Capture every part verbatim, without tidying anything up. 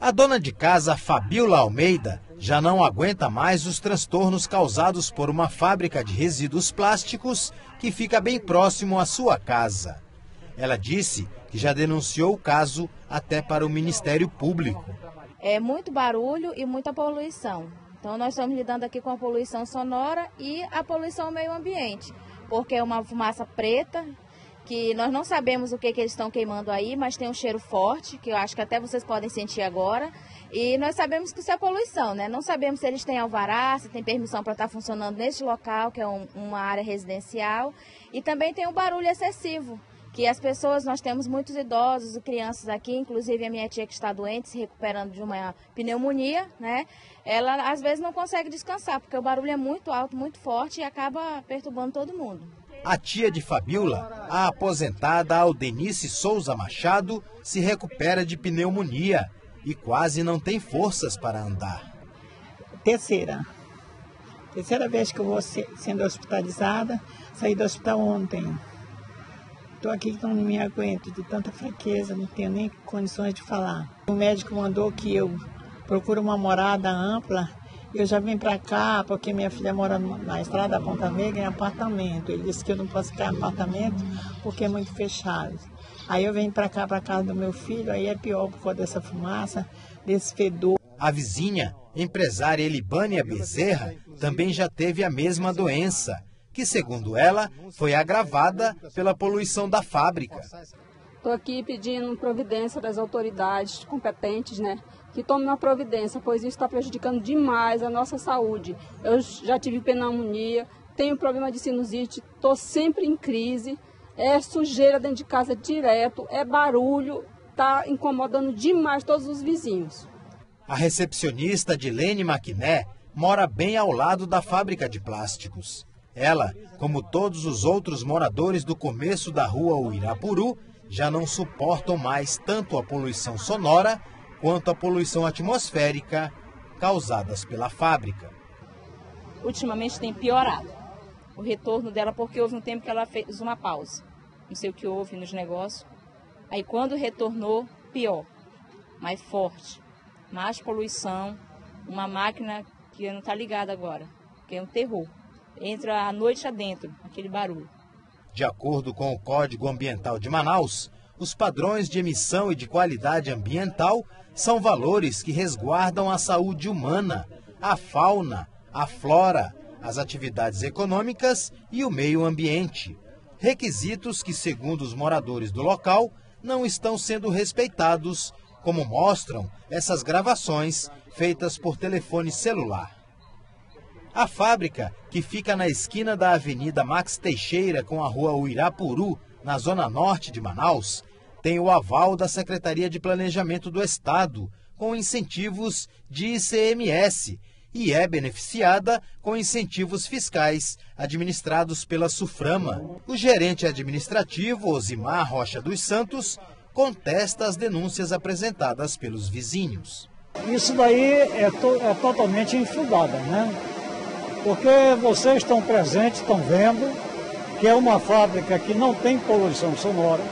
A dona de casa, Fabiola Almeida, já não aguenta mais os transtornos causados por uma fábrica de resíduos plásticos que fica bem próximo à sua casa. Ela disse que já denunciou o caso até para o Ministério Público. É muito barulho e muita poluição. Então nós estamos lidando aqui com a poluição sonora e a poluição ao meio ambiente, porque é uma fumaça preta, que nós não sabemos o que, que eles estão queimando aí, mas tem um cheiro forte, que eu acho que até vocês podem sentir agora. E nós sabemos que isso é poluição, né? Não sabemos se eles têm alvará, se tem permissão para estar funcionando neste local, que é um, uma área residencial. E também tem o barulho excessivo, que as pessoas, nós temos muitos idosos e crianças aqui, inclusive a minha tia que está doente, se recuperando de uma pneumonia, né? Ela às vezes não consegue descansar, porque o barulho é muito alto, muito forte e acaba perturbando todo mundo. A tia de Fabiola, a aposentada Aldenice Souza Machado, se recupera de pneumonia e quase não tem forças para andar. Terceira. Terceira vez que eu vou sendo hospitalizada, saí do hospital ontem. Estou aqui que não me aguento, de tanta fraqueza, não tenho nem condições de falar. O médico mandou que eu procure uma morada ampla. Eu já vim para cá porque minha filha mora na estrada da Ponta Negra em apartamento. Ele disse que eu não posso ficar em apartamento porque é muito fechado. Aí eu venho para cá, para casa do meu filho, aí é pior por causa dessa fumaça, desse fedor. A vizinha, empresária Elibânia Bezerra, também já teve a mesma doença, que, segundo ela, foi agravada pela poluição da fábrica. Estou aqui pedindo providência das autoridades competentes, né? Que tomem uma providência, pois isso está prejudicando demais a nossa saúde. Eu já tive pneumonia, tenho problema de sinusite, estou sempre em crise, é sujeira dentro de casa direto, é barulho, está incomodando demais todos os vizinhos. A recepcionista Dilene Maquiné mora bem ao lado da fábrica de plásticos. Ela, como todos os outros moradores do começo da rua Uirapuru, já não suportam mais tanto a poluição sonora quanto a poluição atmosférica causadas pela fábrica. Ultimamente tem piorado o retorno dela, porque houve um tempo que ela fez uma pausa. Não sei o que houve nos negócios. Aí quando retornou, pior, mais forte, mais poluição, uma máquina que não está ligada agora, que é um terror. Entra à noite adentro, aquele barulho. De acordo com o Código Ambiental de Manaus, os padrões de emissão e de qualidade ambiental são valores que resguardam a saúde humana, a fauna, a flora, as atividades econômicas e o meio ambiente. Requisitos que, segundo os moradores do local, não estão sendo respeitados, como mostram essas gravações feitas por telefone celular. A fábrica, que fica na esquina da Avenida Max Teixeira com a rua Uirapuru, na zona norte de Manaus, tem o aval da Secretaria de Planejamento do Estado, com incentivos de I C M S, e é beneficiada com incentivos fiscais administrados pela SUFRAMA. O gerente administrativo, Osimar Rocha dos Santos, contesta as denúncias apresentadas pelos vizinhos. Isso daí é, to é totalmente infundada, né? Porque vocês estão presentes, estão vendo que é uma fábrica que não tem poluição sonora,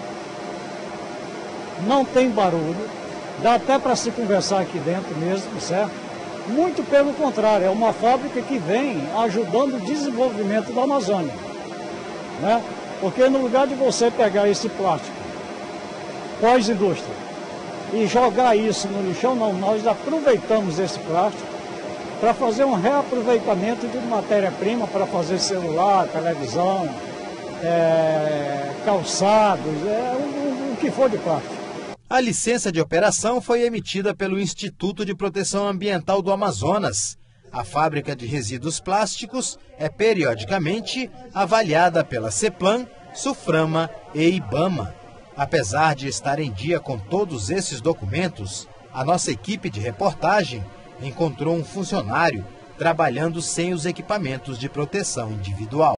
não tem barulho, dá até para se conversar aqui dentro mesmo, certo? Muito pelo contrário, é uma fábrica que vem ajudando o desenvolvimento da Amazônia, né? Porque no lugar de você pegar esse plástico pós-indústria e jogar isso no lixão, não, nós aproveitamos esse plástico para fazer um reaproveitamento de matéria-prima para fazer celular, televisão, é, calçados, é, o, o que for de plástico. A licença de operação foi emitida pelo Instituto de Proteção Ambiental do Amazonas. A fábrica de resíduos plásticos é periodicamente avaliada pela CEPLAN, SUFRAMA e IBAMA. Apesar de estar em dia com todos esses documentos, a nossa equipe de reportagem encontrou um funcionário trabalhando sem os equipamentos de proteção individual.